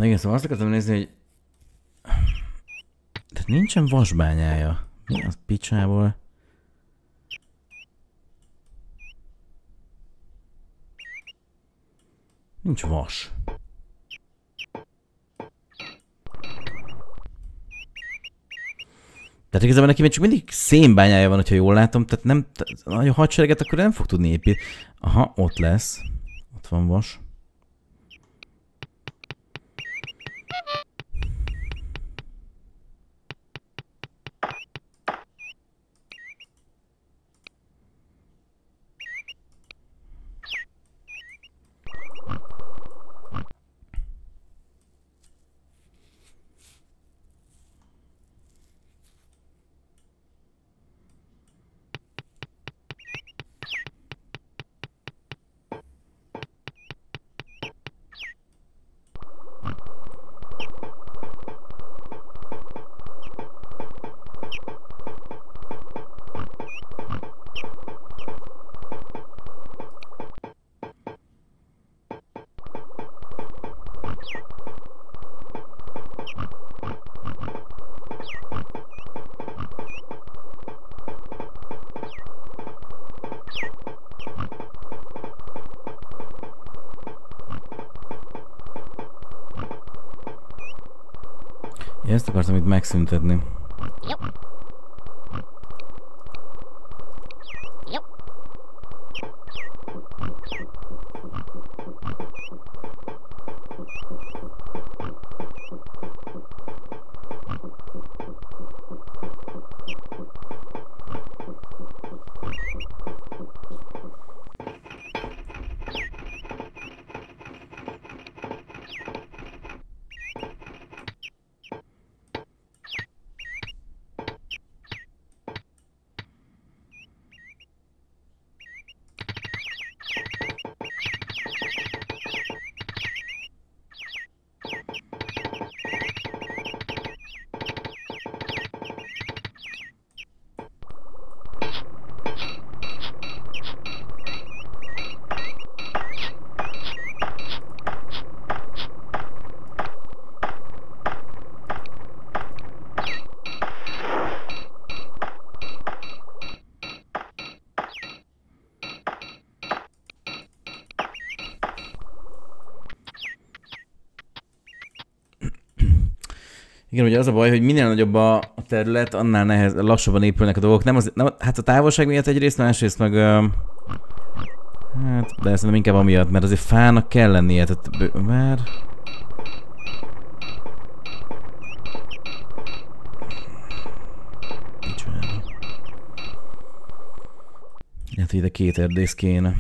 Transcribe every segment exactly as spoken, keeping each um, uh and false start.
Na igen, szóval azt akartam nézni, hogy... Tehát nincsen vasbányája. Mi az picsából? Nincs vas. Tehát igazából neki még csak mindig szénbányája van, hogyha jól látom, tehát nem, a hadsereget akkor nem fog tudni építeni. Aha, ott lesz. Ott van vas. Ezt akartam itt megszüntetni. Igen, ugye az a baj, hogy minél nagyobb a terület, annál nehez, lassabban épülnek a dolgok. Nem az, nem, hát a távolság miatt egyrészt, másrészt meg... Uh, hát, de szerintem inkább amiatt, mert azért fának kell lennie, tehát... Már... Hát ide két erdész kéne.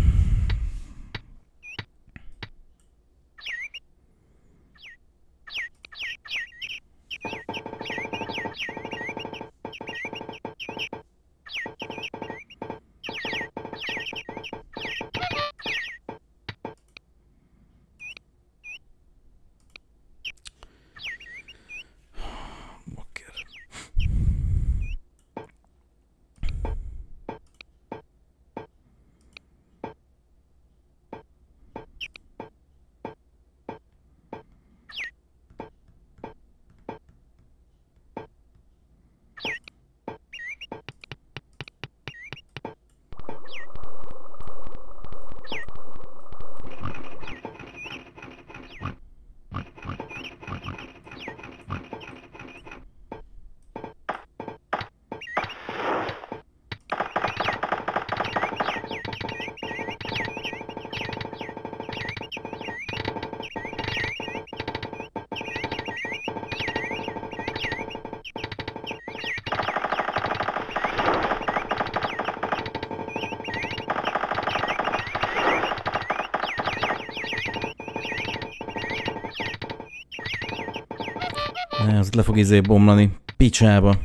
Az le fog izé bomlani. Picsába.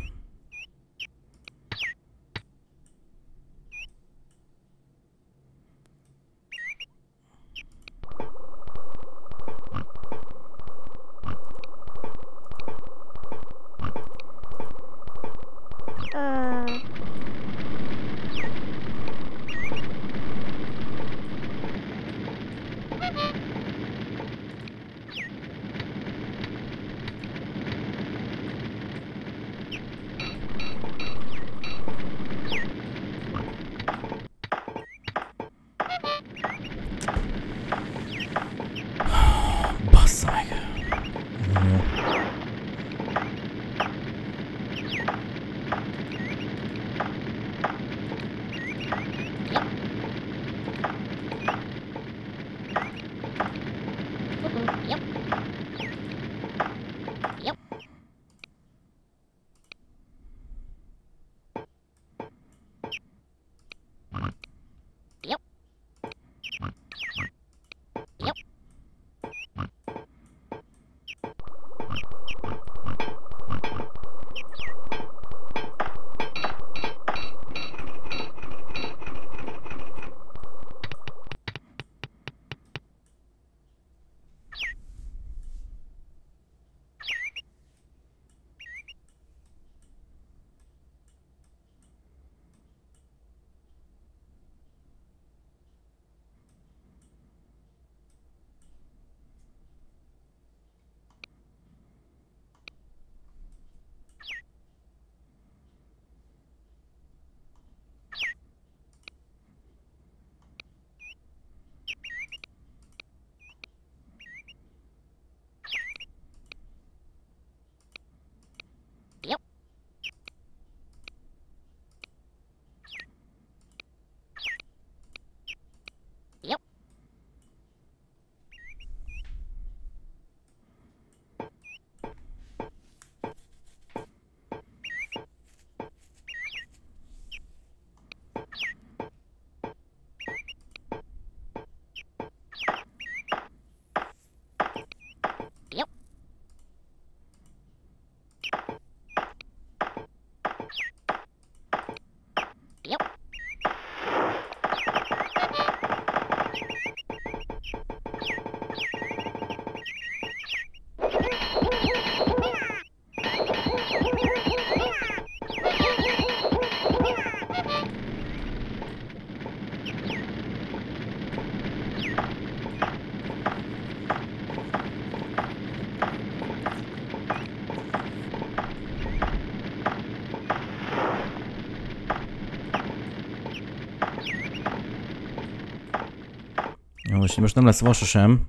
Most, most nem lesz vasa sem.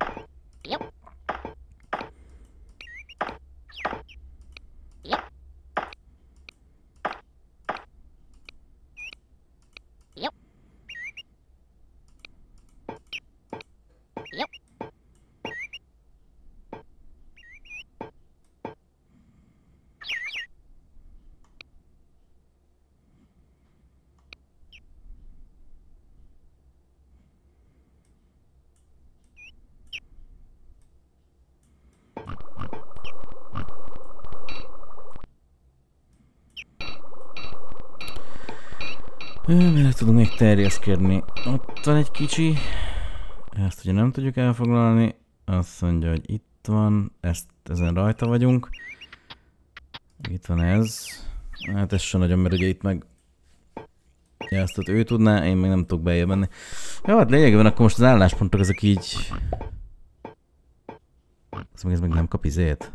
Mire tudunk még terjeszkedni? Ott van egy kicsi. Ezt ugye nem tudjuk elfoglalni. Azt mondja, hogy itt van. Ezt, ezen rajta vagyunk. Itt van ez. Hát ez sem nagyon, mert ugye itt meg... Ja, ezt ott ő tudná, én még nem tudok bejebb menni. Jó, hát lényegében akkor most az álláspontok ezek így... Ez meg, ez meg nem kap izét.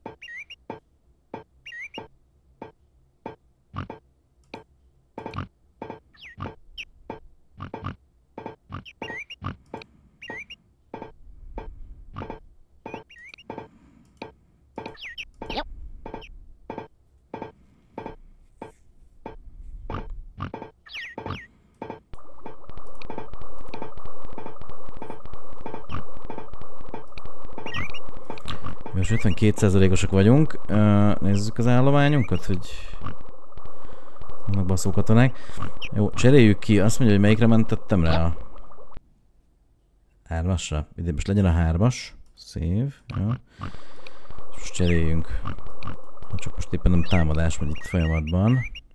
Most ötvenkét százalékosak vagyunk. Uh, nézzük az állományunkat, hogy vannak baszó katonák. Jó, cseréljük ki. Azt mondja, hogy melyikre mentettem rá a hármasra. Ide most legyen a hármas. Szép. Jó. Most cseréljünk. Ha csak most éppen nem támadás vagy itt folyamatban.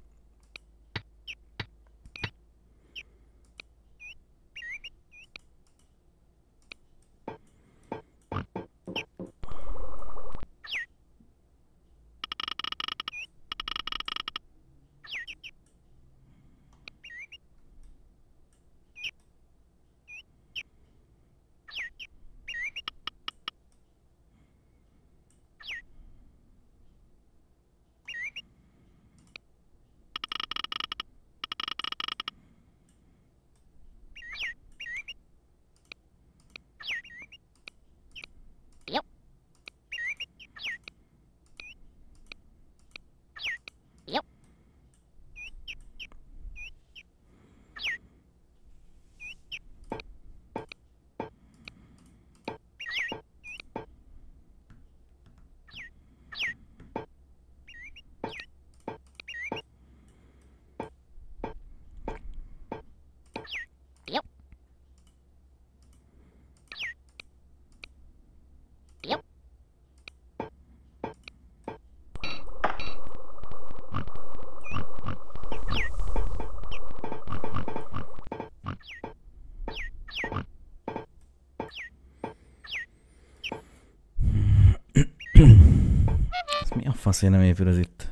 Ez mi a faszé nem épül ez itt?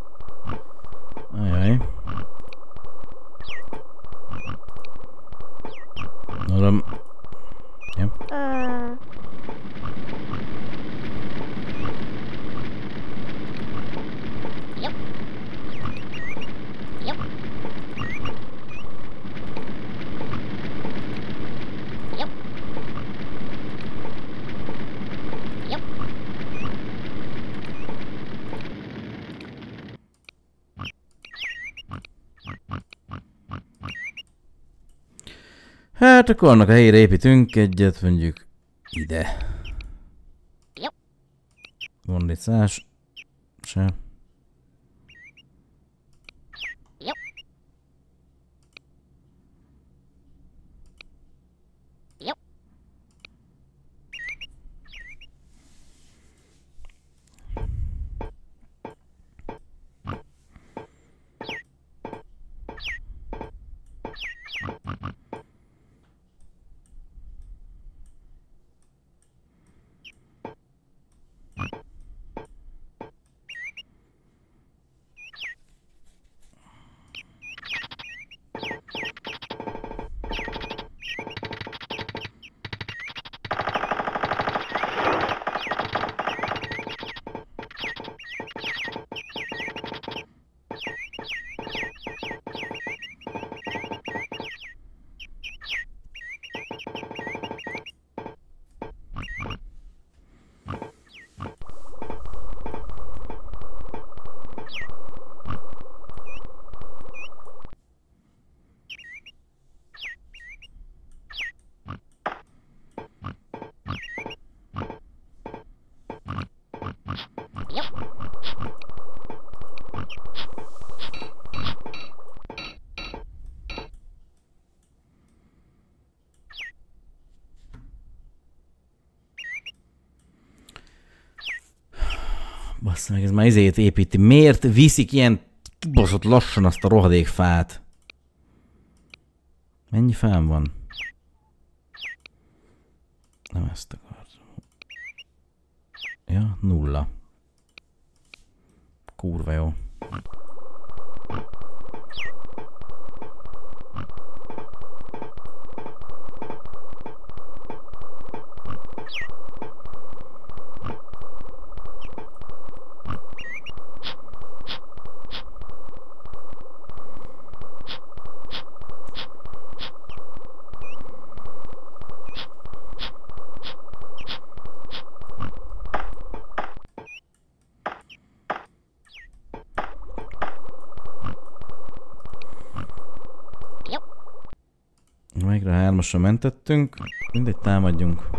Ajaj. Uram. Ja. Hát akkor annak a helyére építünk egyet, mondjuk ide. Van itt szás. Se. Bassza meg, ez már izét építi. Miért viszik ilyen kibaszott lassan azt a rohadék fát? Mennyi fám van? Nem ezt akartam. Ja, nulla. Kurva jó. Megre hármasra mentettünk, mindegy, támadjunk.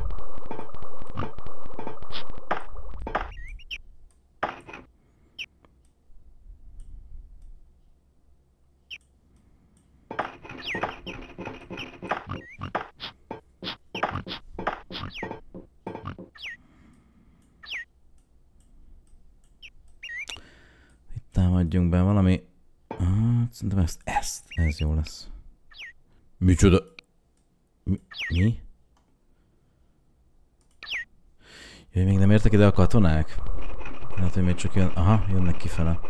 Itt támadjunk be valami... Ah, szerintem ezt, ezt, ez jó lesz. Micsoda? Mi? Mi? Jaj, még nem értek ide a katonák? Hát, hogy még csak jön... Aha, jönnek kifele.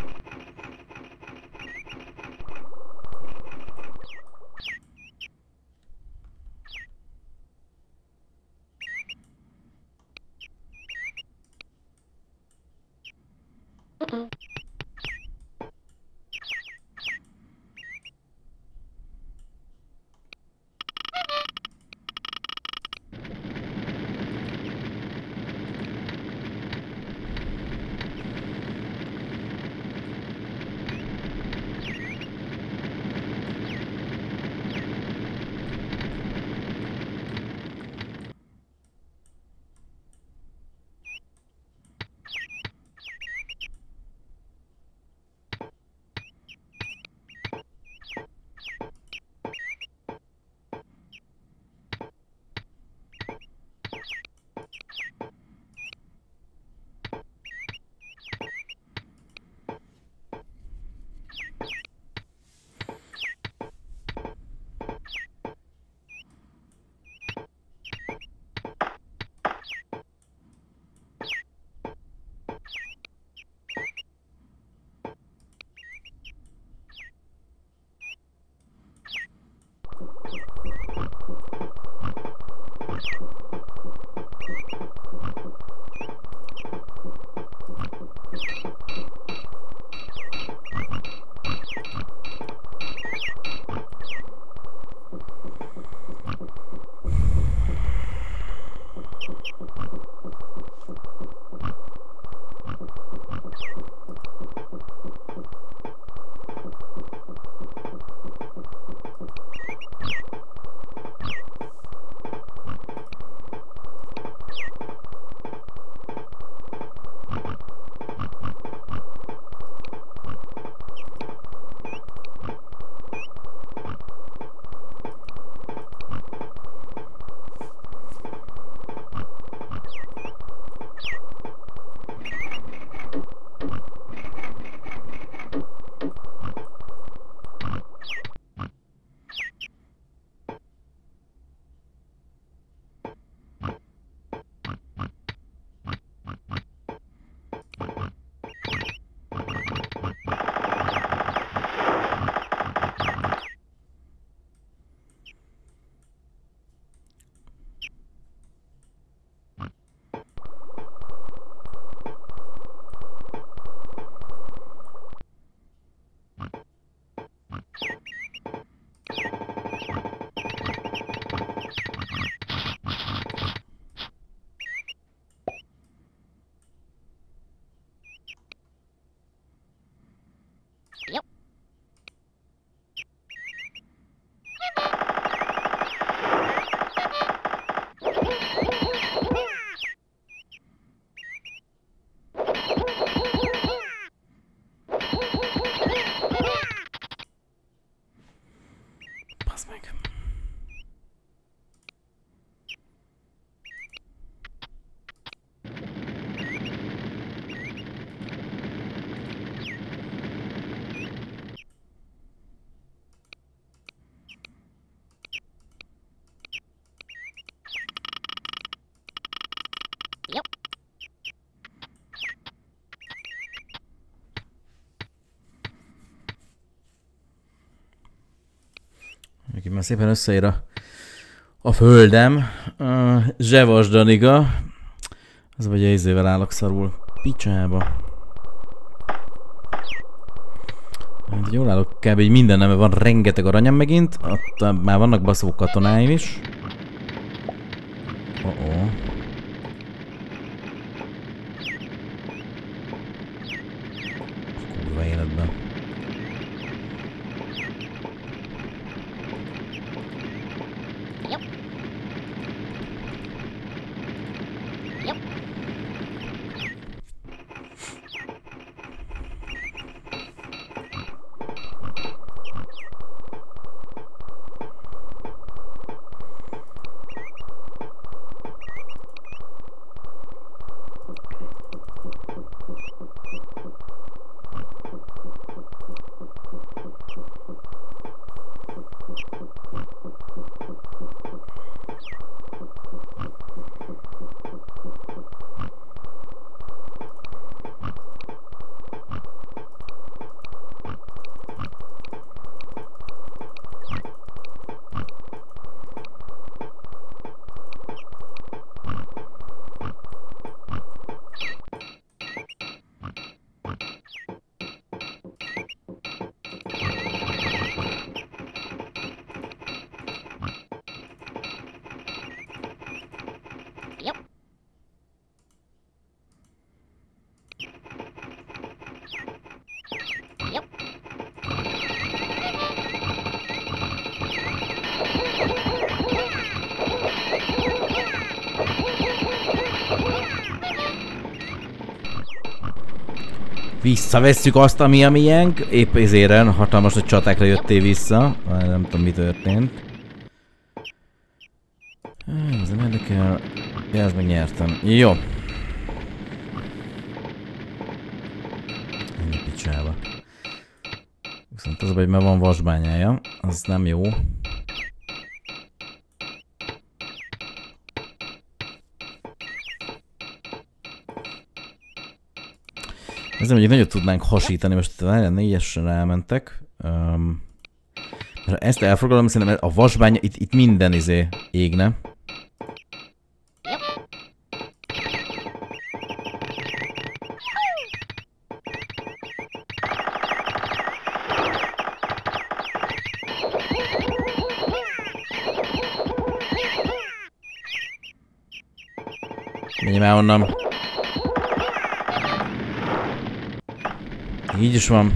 Itt már szépen összeér a, a földem. Uh, Zsevas Danika. Az vagy a izével állok szarul. Picsába. Hát jól állok kb. Így minden, mert van rengeteg aranyam megint. Ott már vannak baszó katonáim is. Oh -oh. Kurva életben. Visszavesszük azt, ami a miénk. Épp ezért hatalmas nagy csatákra jöttél vissza. Nem tudom, mi történt. Ez nem érdekel. Ja, ezt meg nyertem. Jó. Ennyi picsába. Viszont az a baj, mert van vasbányája. Az nem jó. Ezzel mondjuk nagyot tudnánk hasítani, most négyesre rámentek. Um, ha ezt elfogadom, szerintem a vasbánya, itt, itt minden izé égne. Menjünk már onnan. Így is van.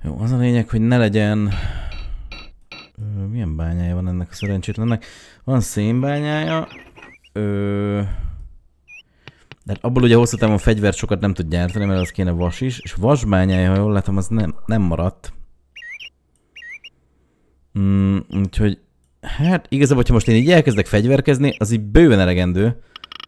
Jó, az a lényeg, hogy ne legyen... Ö, milyen bányája van ennek a szerencsétlennek? Van szénbányája. Ö... De abból ugye hosszú távon fegyvert sokat nem tud gyártani, mert az kéne vas is. És vasbányája, ha jól látom, az nem, nem maradt. Mm, úgyhogy... Hát igazából, hogyha most én így elkezdek fegyverkezni, az így bőven elegendő.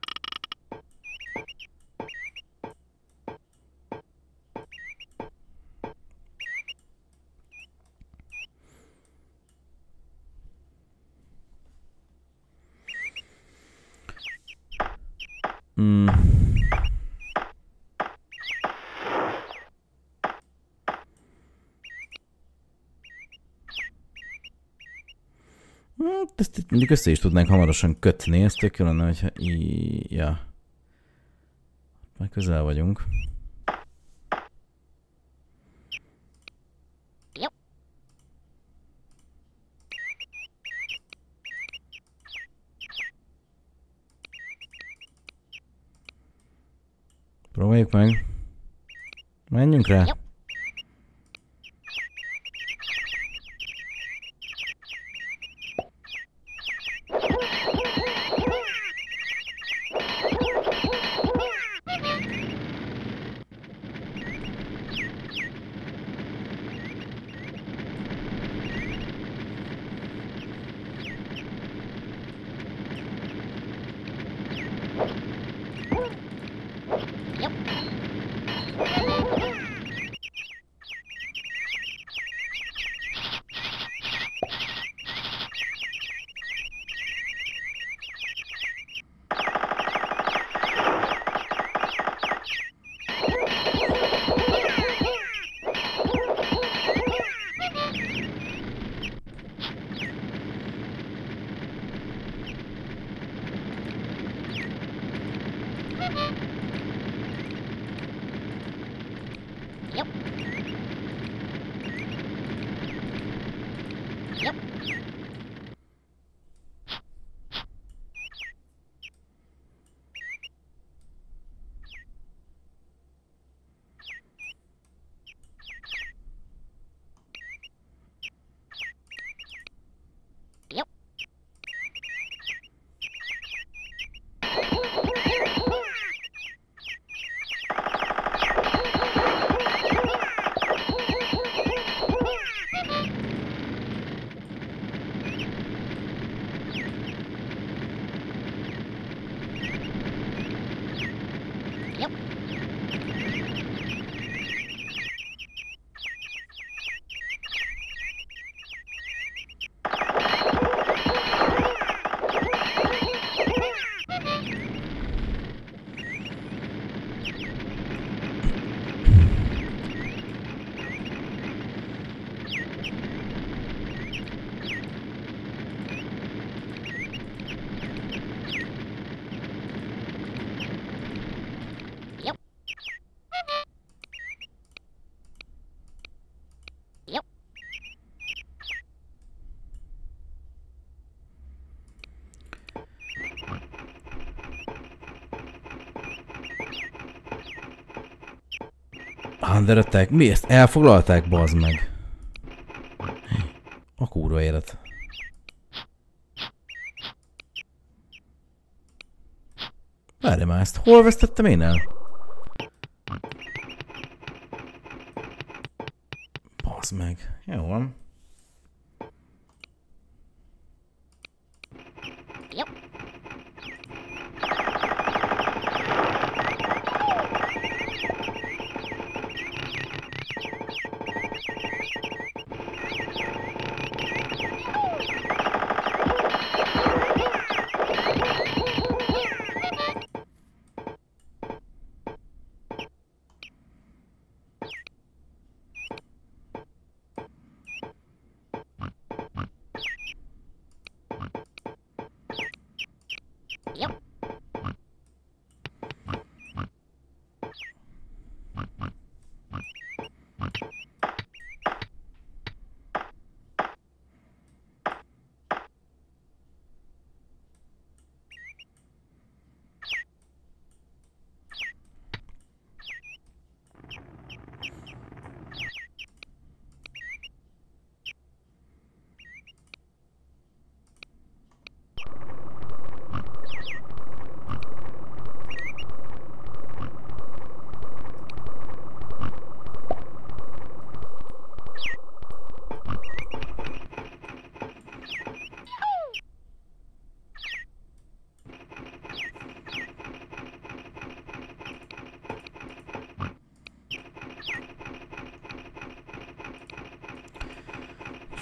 Mm. Hát ezt itt mondjuk össze is tudnánk hamarosan kötni, ez tök jó lenne, hogyha í... Ja. Már közel vagyunk. Próbáljuk meg. Menjünk rá. Under attack? Mi ezt? Elfoglalták, bazd meg. A kurva élet. Várj már ezt. Hol vesztettem én el? Bazd meg. Jó van.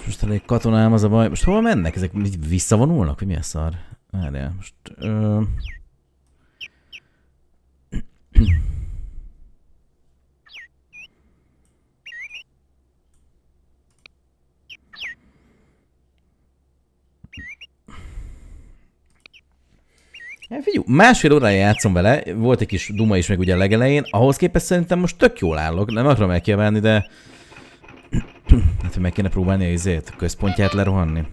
Most elég katonám, az a baj. Most hova mennek? Ezek visszavonulnak? Vagy mi a szar? Várjál, most... Ö... Ja, figyelj, másfél órája játszom vele, volt egy kis duma is meg ugye a legelején, ahhoz képest szerintem most tök jól állok, nem akarom elkiabálni, de... Hát, hogy meg kéne próbálni a izét, a központját lerohanni.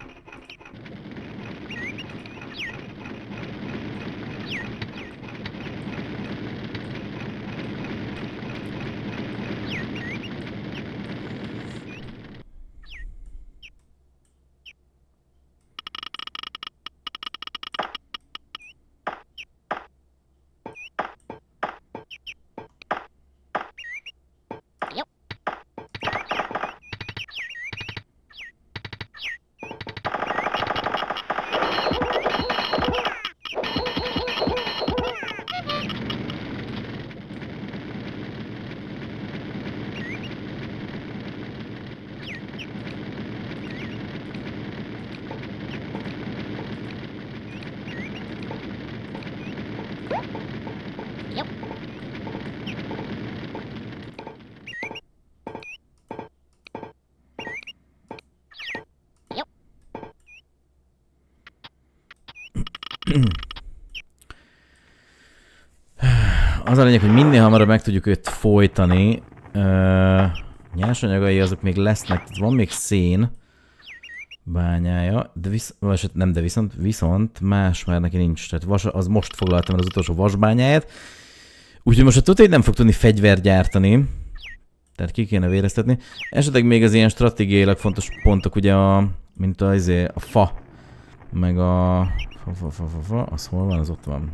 Az a lényeg, hogy minél hamarabb meg tudjuk őt folytani. Uh, nyersanyagai azok még lesznek, van még szén bányája, de visz, vagy nem, de viszont, viszont más már neki nincs. Tehát vas, az most foglaltam el az utolsó vasbányáját. Úgyhogy most a tuti nem fog tudni fegyvert gyártani. Tehát ki kéne véreztetni. Esetleg még az ilyen stratégiailag fontos pontok, ugye a, mint a, a fa, meg a fa, fa, fa, fa, fa, az hol van, az ott van.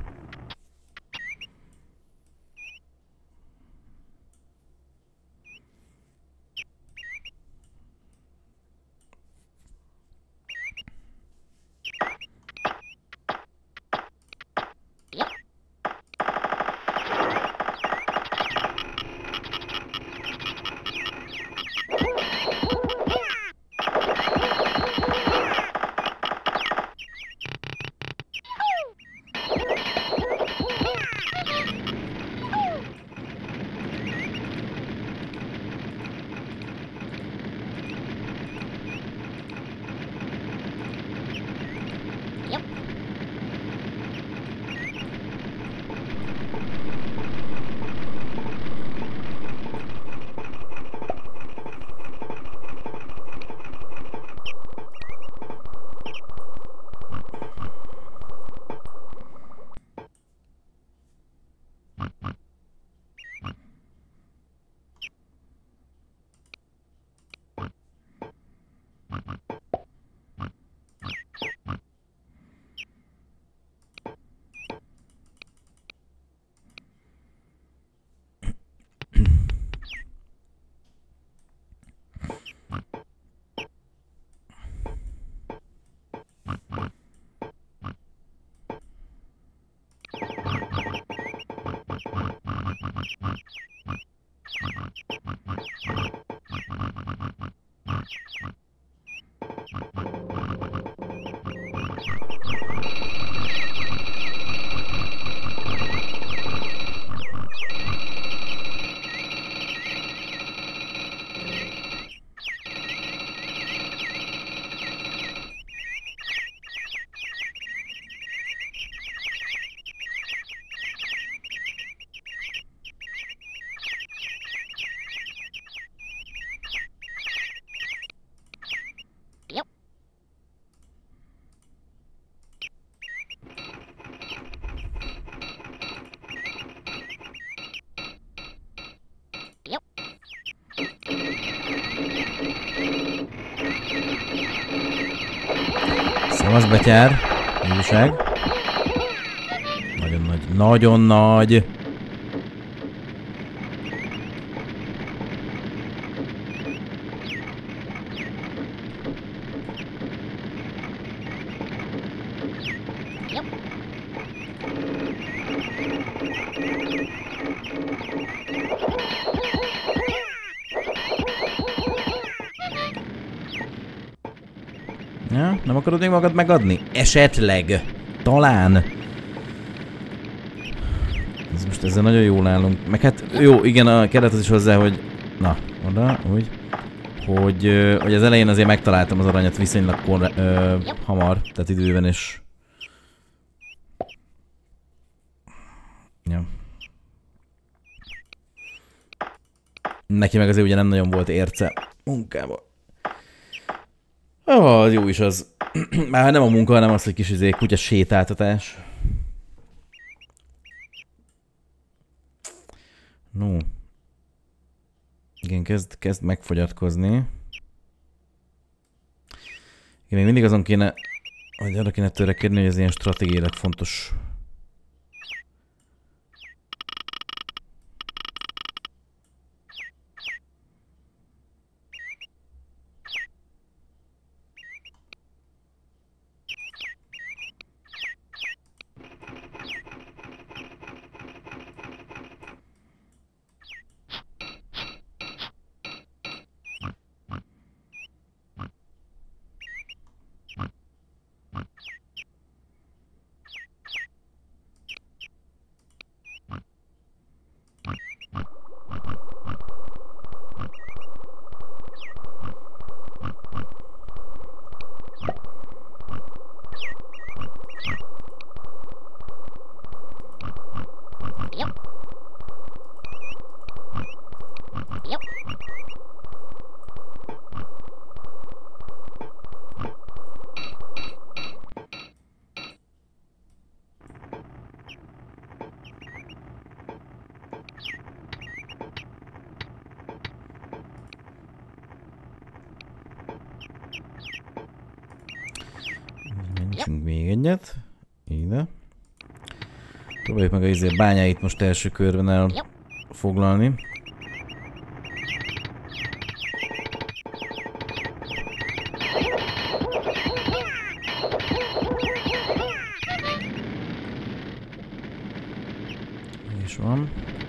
Szevasz, betyár. Újság. Nagyon nagy. Nagyon nagy. Ja, nem akarod még magad megadni? Esetleg. Talán. Ez most ezzel nagyon jól állunk. Meg hát jó, igen, a keret az is hozzá, hogy... Na, oda, úgy. Hogy, hogy az elején azért megtaláltam az aranyat viszonylag kor, ö, hamar, tehát időben is. Ja. Neki meg azért ugye nem nagyon volt érce munkába. Ó, oh, az jó is az. Már nem a munka, hanem az, hogy kis izé, kutya sétáltatás. No. Igen, kezd, kezd megfogyatkozni. Igen, még mindig azon kéne, hogy arra kéne törekedni, hogy ez ilyen stratégiailag fontos. Mentsünk még egyet. Ide. Próbáljuk meg a izé bányáit most első körben elfoglalni. És van.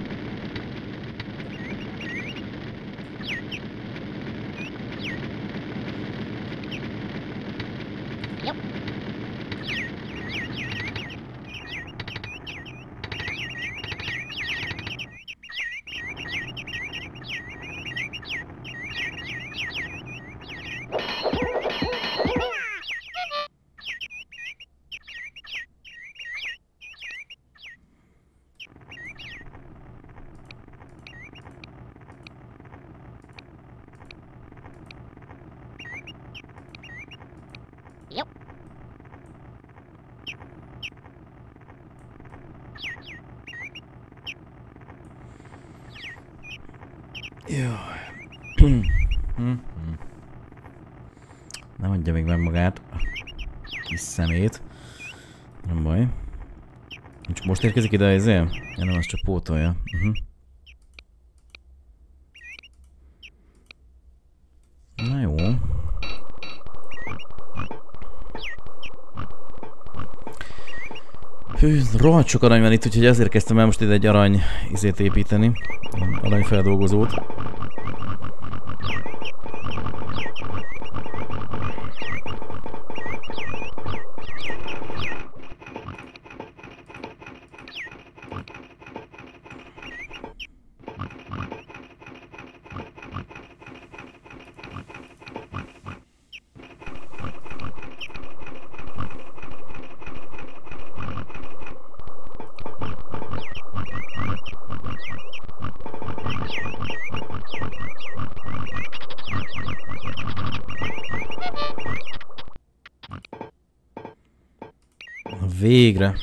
Nem adja még meg magát. Kis szemét. Nem baj. Csak most érkezik ide ezért? Ja, nem, az csak pótolja. Uh-huh. Na jó. Hű, rohadt sok arany van itt, úgyhogy azért kezdtem el most ide egy arany izét építeni. Aranyfeldolgozót. Végre.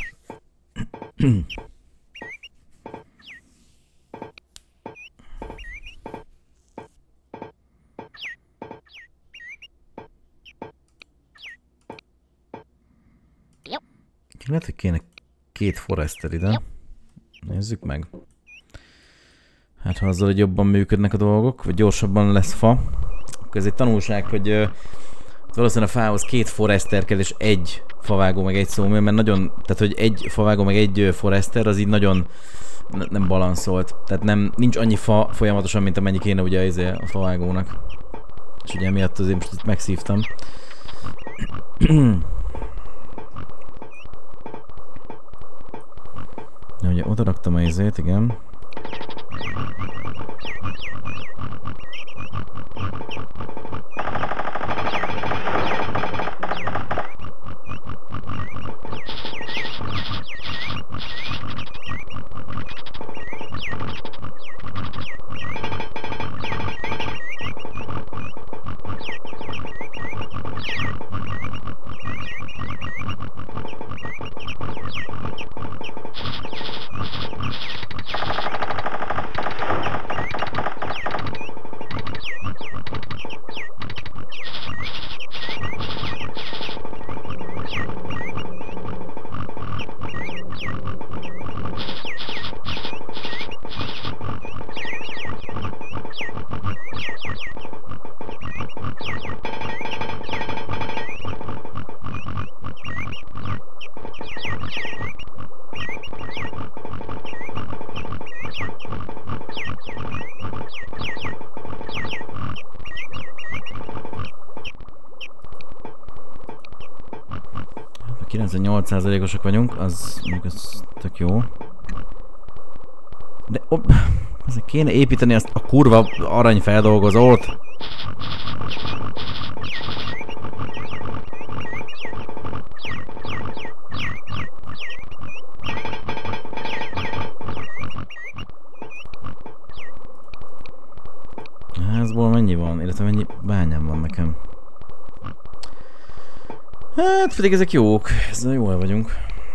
Lehet, hogy kéne két forester ide. Nézzük meg. Hát ha azzal, hogy jobban működnek a dolgok, vagy gyorsabban lesz fa, akkor ez egy tanulság, hogy uh, valószínűleg a fához két forester kell és egy favágó meg egy szómér, mert nagyon, tehát hogy egy favágó meg egy forester az így nagyon nem balanszolt. Tehát nem, nincs annyi fa folyamatosan, mint amennyi kéne ugye a favágónak. És ugye emiatt azért most itt megszívtam. Ja, ugye oda raktam a izét, igen. kilencvennyolc százalékosak vagyunk, az mondjuk az tök jó. De op, ezek kéne építeni azt a kurva aranyfeldolgozót. Házból mennyi van? Illetve mennyi bányám van nekem? Hát pedig ezek jók, ezzel jól vagyunk.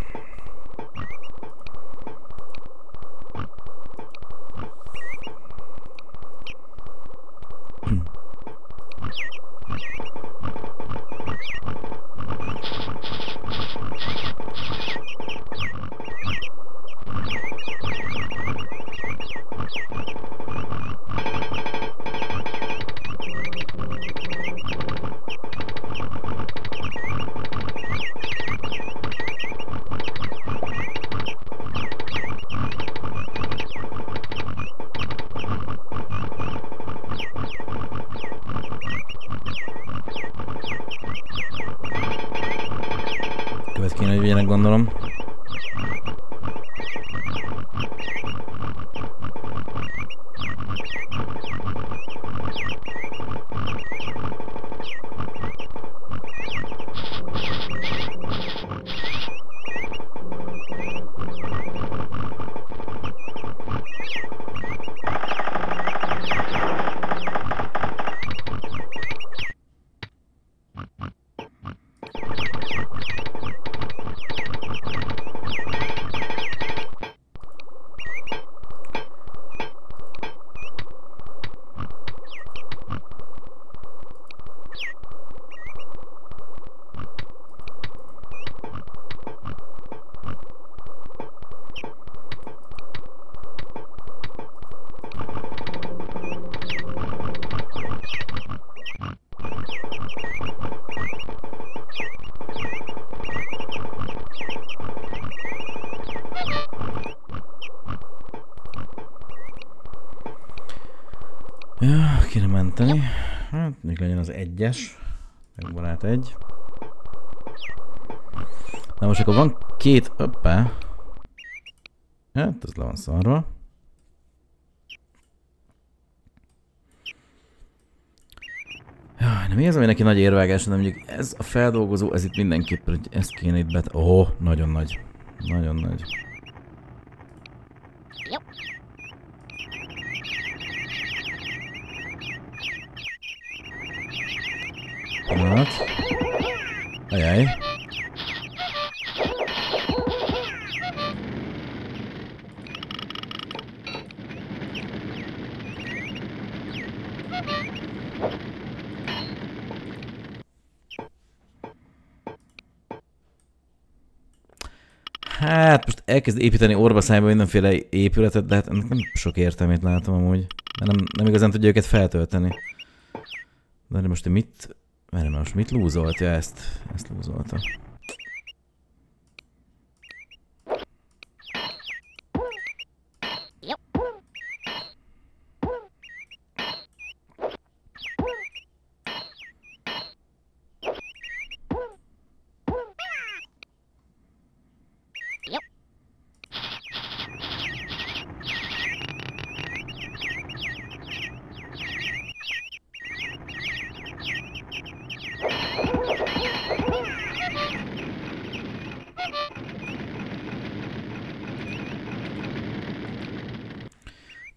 Gondolom. Ja, kéne menteni. Hát, még legyen az egyes. TechBarat egy. Na most akkor van két öppe. Hát, ez le van szarva. Ja, nem érzem, hogy neki nagy érvágás, de mondjuk ez a feldolgozó, ez itt mindenképpen, hogy ezt kéne itt bet... Ó, oh, nagyon nagy. Nagyon nagy. Hát. Ajaj. Hát most elkezd építeni orba szájba mindenféle épületet, de hát ennek nem sok értelmét látom amúgy. De nem, nem igazán tudja őket feltölteni. De most mit... Várj, most mit lúzoltja ezt? Ezt lúzolta.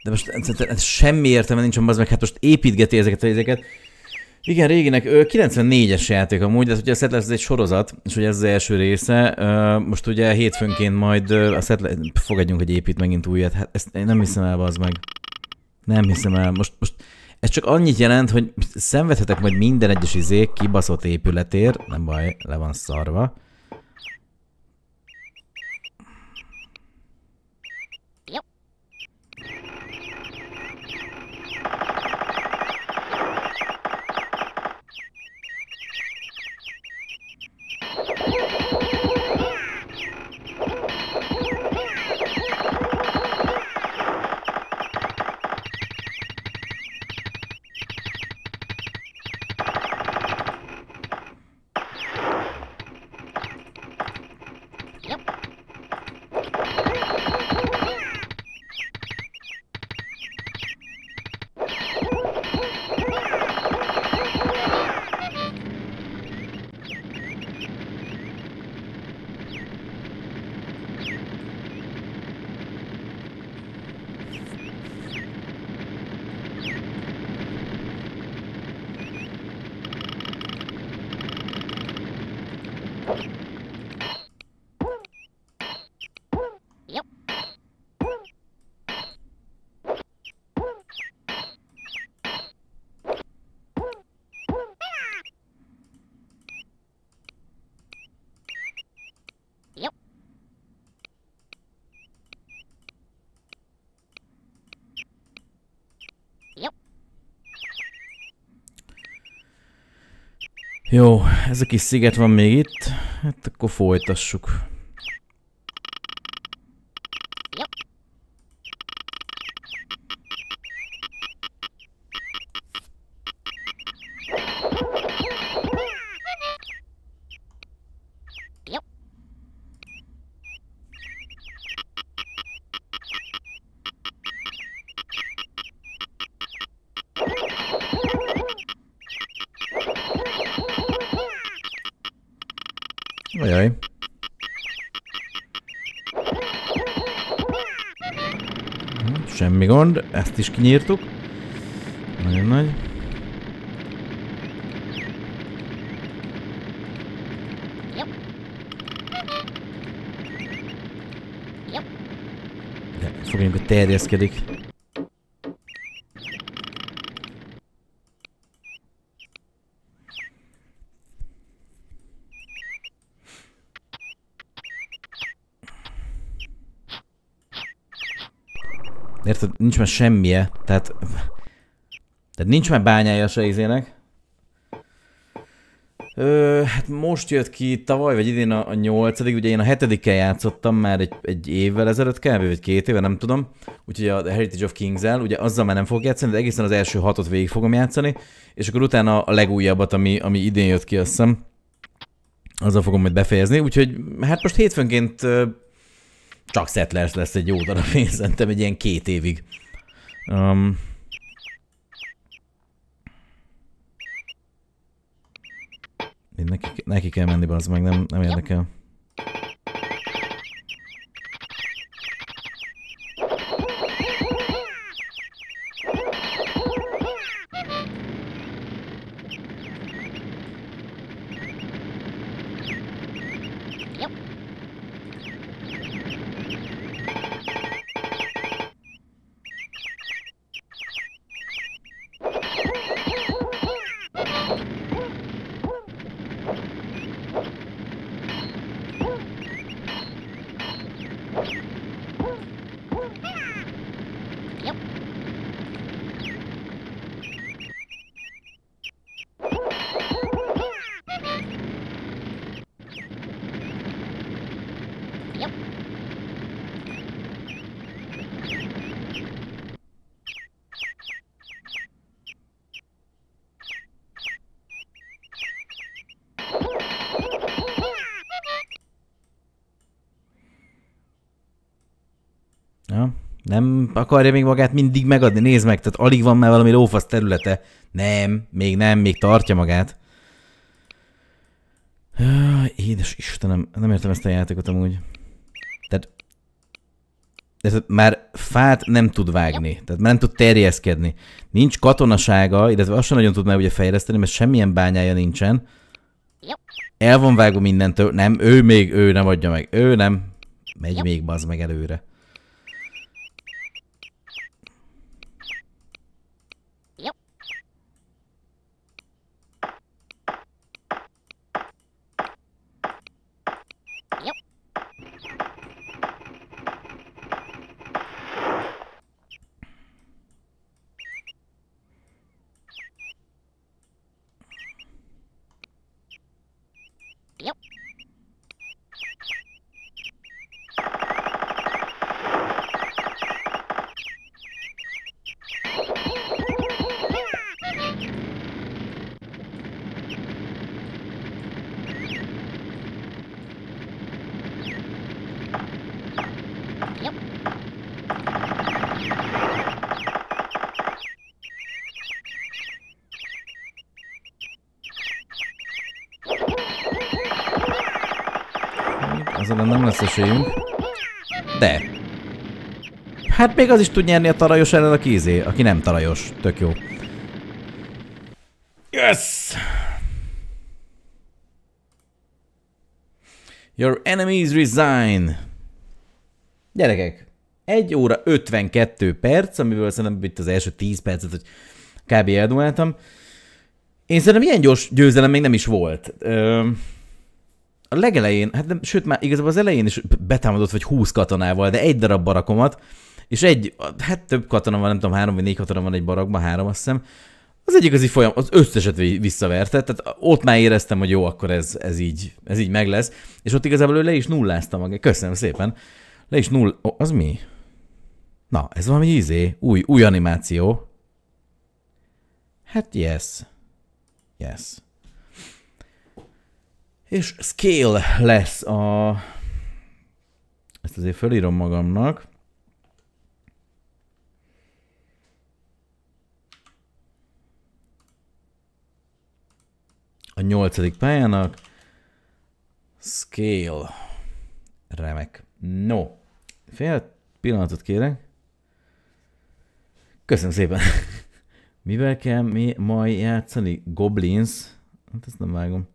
De most ez semmi értelme nincs, az meg hát most építgeti ezeket a ezeket. Igen, réginek kilencvennégyes játék amúgy, de ugye a Settlers ez egy sorozat, és ugye ez az első része. Most ugye hétfőnként majd a Settlers... Fogadjunk, hogy épít megint újat. Hát ezt én nem hiszem el, az meg. Nem hiszem el. Most, most ez csak annyit jelent, hogy szenvedhetek majd minden egyes izé kibaszott épületér. Nem baj, le van szarva. Jó, ez a kis sziget van még itt, hát akkor folytassuk. Ajaj. Semmi gond, ezt is kinyírtuk. Nagyon nagy. De fogjunk, hogy terjeszkedik. Érted? Nincs már semmije, tehát... Tehát nincs már bányája se izének. Ö, hát most jött ki tavaly, vagy idén a, a nyolcadik, ugye én a hetedikkel játszottam már egy, egy évvel ezelőtt kb. Vagy két éve, nem tudom. Úgyhogy a Heritage of Kings-el, ugye azzal már nem fogok játszani, de egészen az első hatot végig fogom játszani. És akkor utána a legújabbat, ami, ami idén jött ki, azt hiszem, azzal fogom majd befejezni. Úgyhogy hát most hétfőnként... Csak Settlers lesz egy jó darab, én szerintem egy ilyen két évig. Um, neki, neki kell menni, az meg nem, nem érdekel. Ja, nem akarja még magát mindig megadni, nézd meg, tehát alig van már valami lófasz területe. Nem, még nem, még tartja magát. Édes Istenem, nem értem ezt a játékot amúgy. Tehát Ez már fát nem tud vágni, tehát már nem tud terjeszkedni. Nincs katonasága, illetve azt sem nagyon tud már ugye fejleszteni, mert semmilyen bányája nincsen. El van vágva mindentől. Nem, ő még, ő nem adja meg. Ő nem. Megy még, bazd meg előre. Azon nem lesz esélyünk. De. Hát még az is tud nyerni a tarajos ellen, aki izé, aki nem tarajos. Tök jó. Yes! Your enemies resign. Gyerekek. egy óra ötvenkettő perc, amiből szerintem itt az első tíz percet, hogy kb. Eldumáltam. Én szerintem ilyen gyors győzelem még nem is volt. Ö A legelején, hát nem, sőt már igazából az elején is betámadott vagy húsz katonával, de egy darab barakomat, és egy, hát több katona van, nem tudom, három vagy négy katona van egy barakban, három azt hiszem. Az egyik az így folyam, az összeset visszaverte, tehát ott már éreztem, hogy jó, akkor ez, ez, így, ez így meg lesz. És ott igazából ő le is nullázta magát, köszönöm szépen. Le is null, oh, az mi? Na, ez valami izé, új, új animáció. Hát yes. Yes. És scale lesz a... Ezt azért felírom magamnak. A nyolcadik pályának. Scale. Remek. No. Fél pillanatot kérek. Köszönöm szépen. Mivel kell mi majd játszani? Goblins? Hát ezt nem vágom.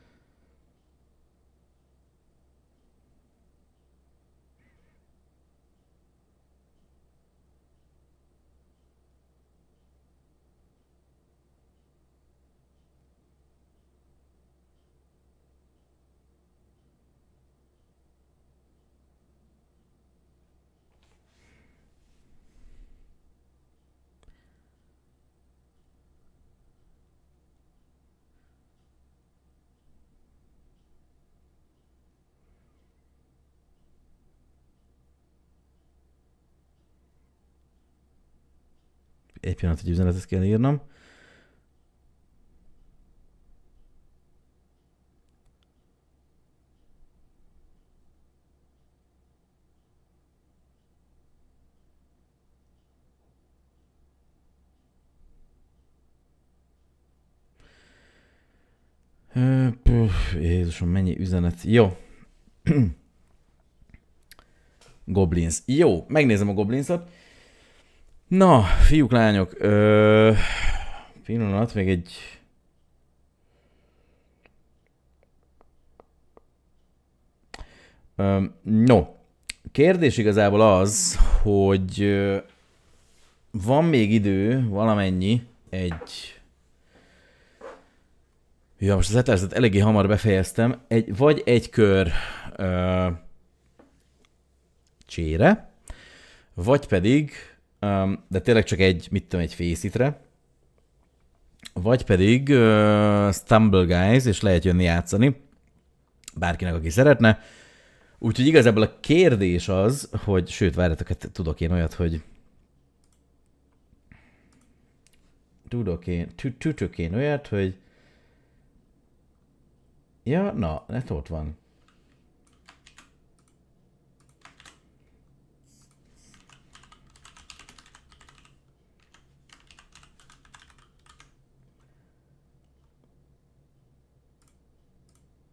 Egy pillanat, hogy üzenetet kell írnom. Jézusom, mennyi üzenet. Jó. Goblins. Jó, megnézem a Goblinsot. Na, fiúk, lányok. Ö... Pillanat, még egy... Ö, no. Kérdés igazából az, hogy van még idő, valamennyi, egy... Ja, most az etárzat eléggé hamar befejeztem. Egy, vagy egy kör ö, csére, vagy pedig, ö, de tényleg csak egy, mit tudom, egy fészítre, vagy pedig ö, Stumble Guys, és lehet jönni játszani bárkinek, aki szeretne. Úgyhogy igazából a kérdés az, hogy, sőt, várjatok, hát tudok én olyat, hogy tudok én, tudok én olyat, hogy ja, na, hát ott van.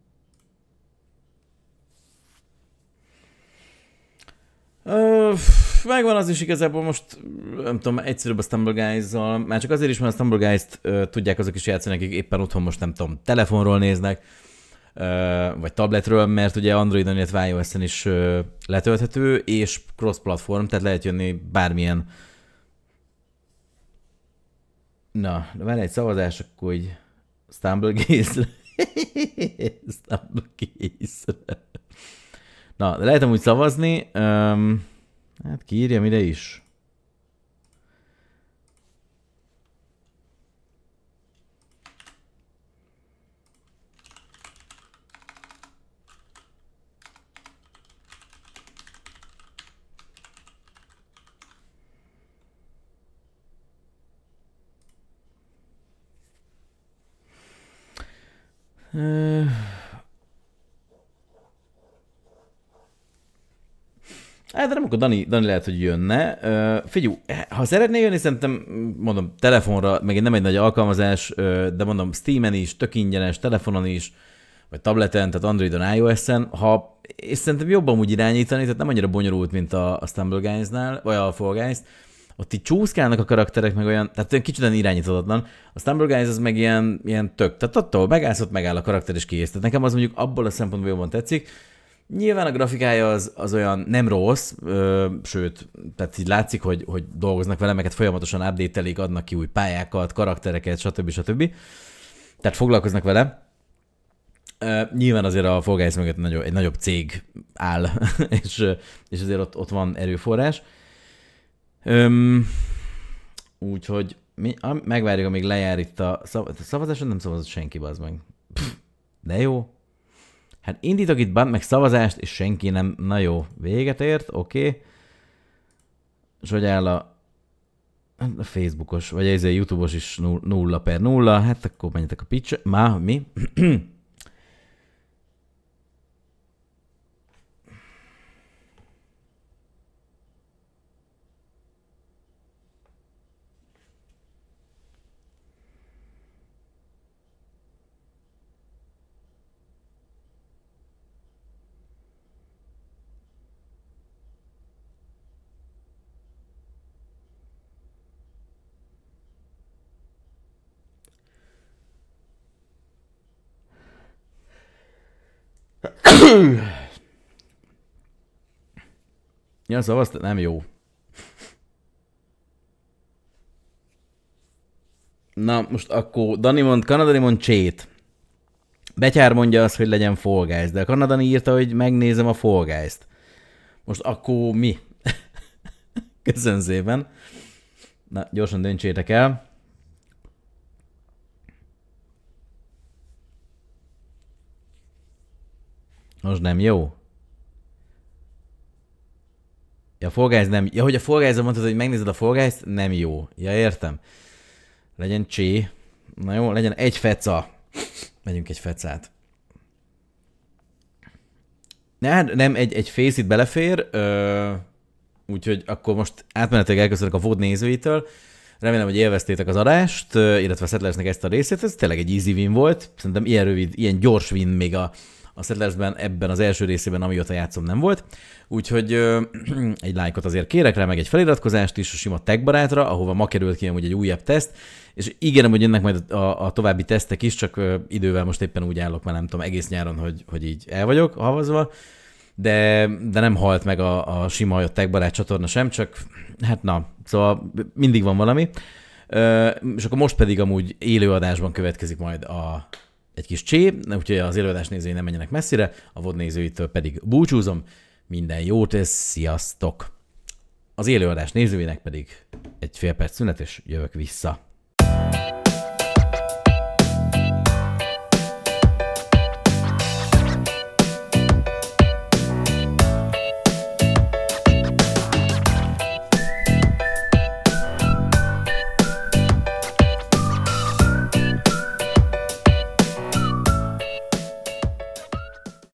Öff. megvan az is igazából most, nem tudom, egyszerűbb a Stumble Guys-zal, már csak azért is, mert a Stumble Guys-t uh, tudják azok is játszani, akik éppen otthon most nem tudom, telefonról néznek, uh, vagy tabletről, mert ugye Androidon, illetve iOS-en is uh, letölthető, és cross-platform, tehát lehet jönni bármilyen. Na, de várj egy szavazás, akkor így Stumble Guys-re. Stumble Guys-re. Na, de lehet amúgy szavazni. Um, hát kiírjam ide is. Uh... Hát, de nem, akkor Dani, Dani lehet, hogy jönne. Uh, figyelj, ha szeretnél jönni, szerintem, mondom, telefonra, meg nem egy nagy alkalmazás, uh, de mondom, Steamen is, tök ingyenes, telefonon is, vagy tableten, tehát Androidon, iOS-en, ha, és szerintem jobban úgy irányítani, tehát nem annyira bonyolult, mint a, a Stumble Guys-nál, vagy a Fall Guys. Ott így csúszkálnak a karakterek, meg olyan, tehát olyan kicsit irányíthatatlan. A Stumble Guys az meg ilyen, ilyen tök, tehát attól megállsz, ott megáll a karakter és kész. Tehát nekem az mondjuk abból a szempontból jobban tetszik. Nyilván a grafikája az, az olyan nem rossz, ö, sőt, tehát így látszik, hogy, hogy dolgoznak vele, meg folyamatosan update-elik, adnak ki új pályákat, karaktereket, stb. stb. Tehát foglalkoznak vele. Ö, nyilván azért a Fall Guys mögött egy, egy nagyobb cég áll, és, és azért ott, ott van erőforrás. Öm, úgyhogy mi, megvárjuk, amíg lejár itt a, szav, a szavazáson, nem szavazott senki, bazd meg. Pff, de jó. Hát indítok itt bant meg szavazást, és senki nem. Na jó, véget ért, oké. Okay. És hogy áll a, a Facebookos, vagy ez a YouTube-os is nulla per nulla, hát akkor menjetek a pitch. Má, mi? Ja, szavaztad? Nem jó. Na, most akkor Dani mond, Kanadani mond csét. Betyár mondja azt, hogy legyen Fall Guys, de a Kanadani írta, hogy megnézem a Fall Guys-t. Most akkor mi? Köszönöm szépen. Na, gyorsan döntsétek el. Most nem jó. Ja, a Fall Guys nem... Ja, hogy a Fall Guys-on mondtad, hogy megnézed a Fall Guys-t, nem jó. Ja, értem. Legyen csé. Na jó, legyen egy feca. Megyünk egy fecát. Ne, nem, egy, egy face itt belefér. Ö, úgyhogy akkor most átmenetileg elköszönök a vód nézőitől. Remélem, hogy élveztétek az adást, illetve a Settlersnek ezt a részét. Ez tényleg egy easy win volt. Szerintem ilyen rövid, ilyen gyors win még a A Settlersben ebben az első részében, amióta játszom, nem volt. Úgyhogy ö, egy lájkot azért kérek rá, meg egy feliratkozást is a sima TechBarátra, ahova ma került ki egy újabb teszt. És ígérem, hogy jönnek majd a, a további tesztek is, csak ö, idővel most éppen úgy állok, mert nem tudom, egész nyáron, hogy, hogy így el vagyok havazva. De, de nem halt meg a, a sima a TechBarat csatorna sem, csak hát na, szóval mindig van valami. Ö, és akkor most pedig amúgy élőadásban következik majd a egy kis csé, úgyhogy az élőadás nézői nem menjenek messzire, a vod nézőitől pedig búcsúzom. Minden jót, és sziasztok! Az élőadás nézőinek pedig egy fél perc szünet, és jövök vissza.